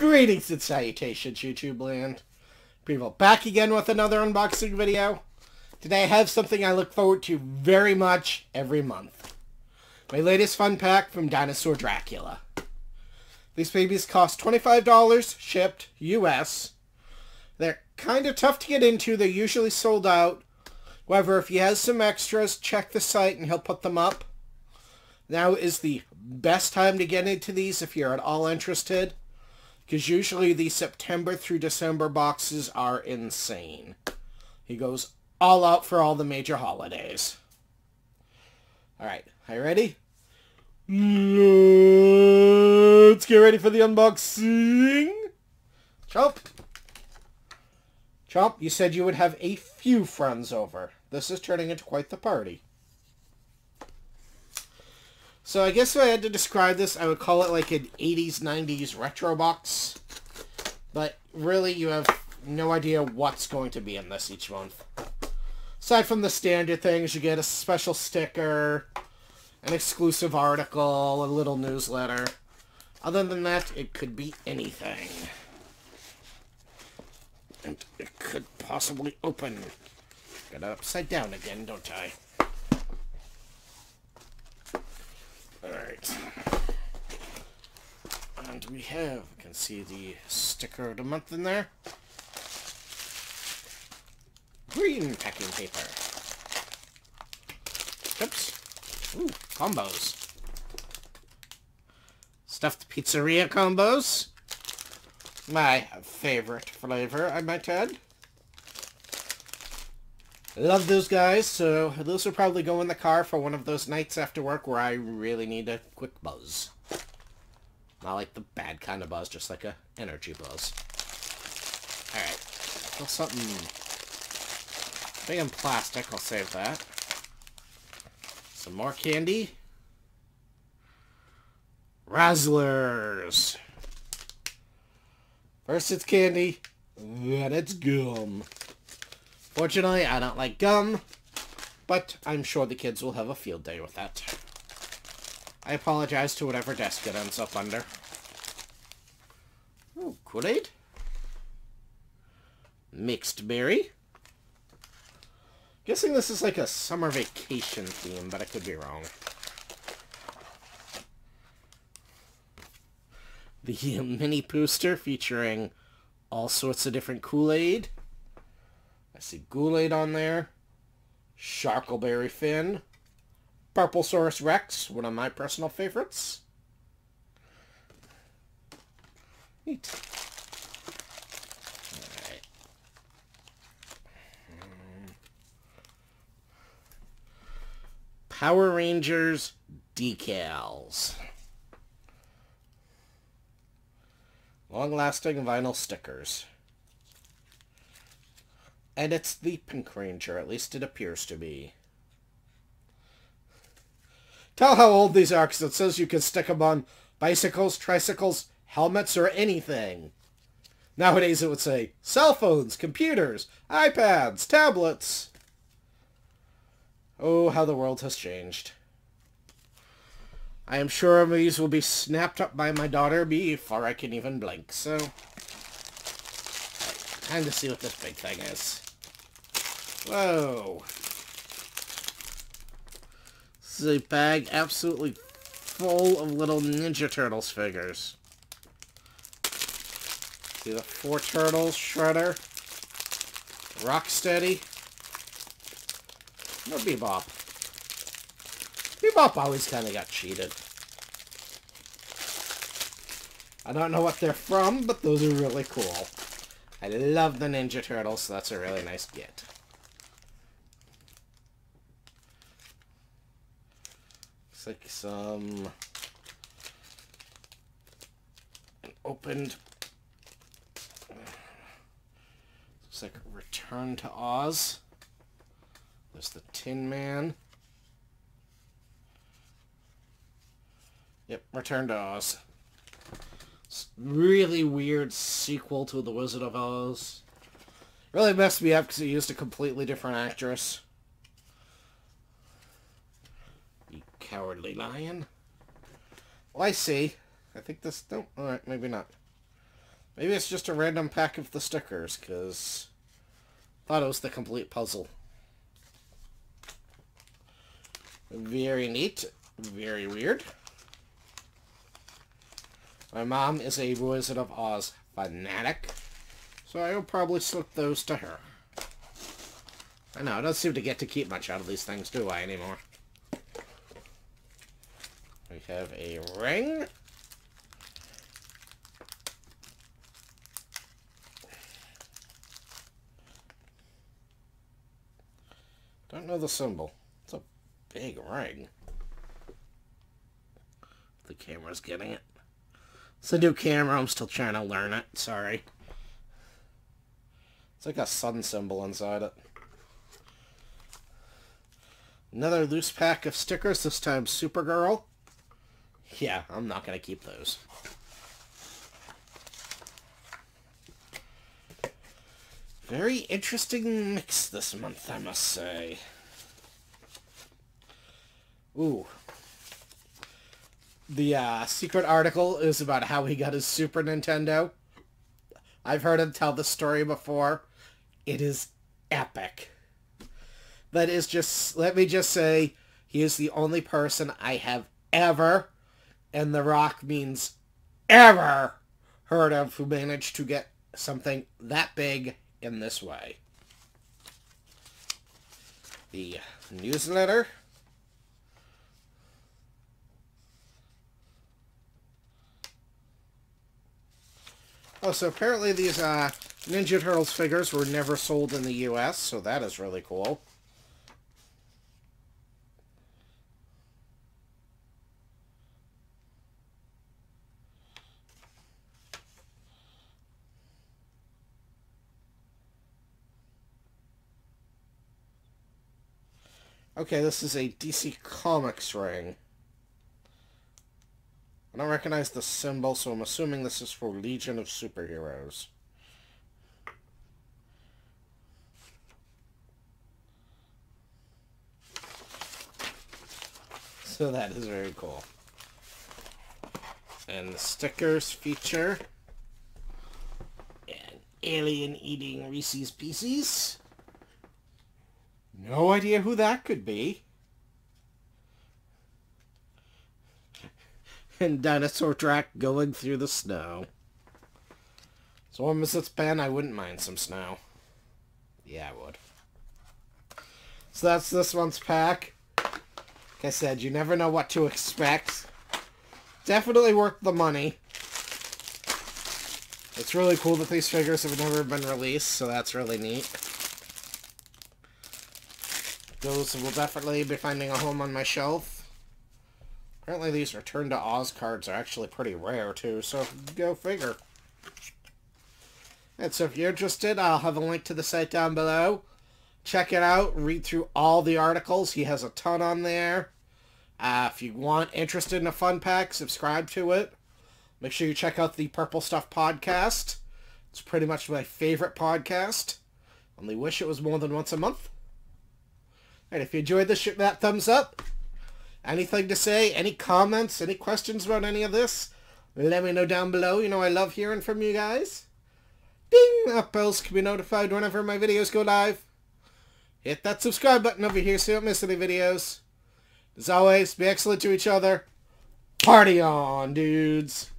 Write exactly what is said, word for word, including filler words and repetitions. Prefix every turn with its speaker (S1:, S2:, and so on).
S1: Greetings and salutations, YouTube land. People, back again with another unboxing video. Today I have something I look forward to very much every month. My latest fun pack from Dinosaur Dracula. These babies cost twenty-five dollars, shipped, U S. They're kind of tough to get into. They're usually sold out. However, if he has some extras, check the site and he'll put them up. Now is the best time to get into these if you're at all interested, because usually the September through December boxes are insane. He goes all out for all the major holidays. Alright, are you ready? Let's get ready for the unboxing. Chomp. Chomp, you said you would have a few friends over. This is turning into quite the party. So I guess if I had to describe this, I would call it like an eighties, nineties retro box. But really, you have no idea what's going to be in this each month. Aside from the standard things, you get a special sticker, an exclusive article, a little newsletter. Other than that, it could be anything. And it could possibly open. Got it upside down again, don't I? Alright. And we have, you can see the sticker of the month in there. Green packing paper. Oops. Ooh, combos. Stuffed pizzeria combos. My favorite flavor, I might add. Love those guys, so those will probably go in the car for one of those nights after work where I really need a quick buzz. Not like the bad kind of buzz, just like a energy buzz. Alright, still something big in plastic, I'll save that. Some more candy. Razzlers. First it's candy, then it's gum. Fortunately, I don't like gum, but I'm sure the kids will have a field day with that. I apologize to whatever desk it ends up under. Oh, Kool-Aid. Mixed berry. Guessing this is like a summer vacation theme, but I could be wrong. The mini booster featuring all sorts of different Kool-Aid. I see Kool-Aid on there. Sharkleberry Fin. Purplesaurus Rex, one of my personal favorites. Neat. Alright. Power Rangers decals. Long-lasting vinyl stickers. And it's the Pink Ranger, at least it appears to be. Tell how old these are, because it says you can stick them on bicycles, tricycles, helmets, or anything. Nowadays it would say cell phones, computers, iPads, tablets. Oh, how the world has changed. I am sure these will be snapped up by my daughter before I can even blink, so... Time to see what this big thing is. Whoa. This is a bag absolutely full of little Ninja Turtles figures. See the four Turtles, Shredder, Rocksteady, no Bebop. Bebop always kind of got cheated. I don't know what they're from, but those are really cool. I love the Ninja Turtles, so that's a really nice get. Looks like some... An opened... Looks like Return to Oz. There's the Tin Man. Yep, Return to Oz. Really weird sequel to The Wizard of Oz. Really messed me up because it used a completely different actress. You cowardly lion. Well, I see. I think this... No, alright, maybe not. Maybe it's just a random pack of the stickers, because I thought it was the complete puzzle. Very neat. Very weird. My mom is a Wizard of Oz fanatic, so I will probably slip those to her. I know, I don't seem to get to keep much out of these things, do I, anymore? We have a ring. Don't know the symbol. It's a big ring. The camera's getting it. It's a new camera. I'm still trying to learn it. Sorry. It's like a sun symbol inside it. Another loose pack of stickers. This time Supergirl. Yeah, I'm not going to keep those. Very interesting mix this month, I must say. Ooh. The uh, secret article is about how he got his Super Nintendo. I've heard him tell the story before. It is epic. That is just, let me just say, he is the only person I have ever, and The Rock means ever, heard of who managed to get something that big in this way. The newsletter. Oh, so apparently these uh, Ninja Turtles figures were never sold in the U S, so that is really cool. Okay, this is a D C Comics ring. I don't recognize the symbol, so I'm assuming this is for Legion of Superheroes. So that is very cool. And the stickers feature an alien eating Reese's Pieces. No idea who that could be. And Dinosaur Track going through the snow. As warm as it's been, I wouldn't mind some snow. Yeah, I would. So that's this month's pack. Like I said, you never know what to expect. Definitely worth the money. It's really cool that these figures have never been released, so that's really neat. Those will definitely be finding a home on my shelf. Apparently these Return to Oz cards are actually pretty rare, too, so go figure. And so if you're interested, I'll have a link to the site down below. Check it out. Read through all the articles. He has a ton on there. Uh, if you want, interested in a fun pack, subscribe to it. Make sure you check out the Purple Stuff podcast. It's pretty much my favorite podcast. Only wish it was more than once a month. And if you enjoyed this, shoot that thumbs up. Anything to say? Any comments? Any questions about any of this? Let me know down below. You know I love hearing from you guys. Ding! That bells can be notified whenever my videos go live. Hit that subscribe button over here so you don't miss any videos. As always, be excellent to each other. Party on, dudes!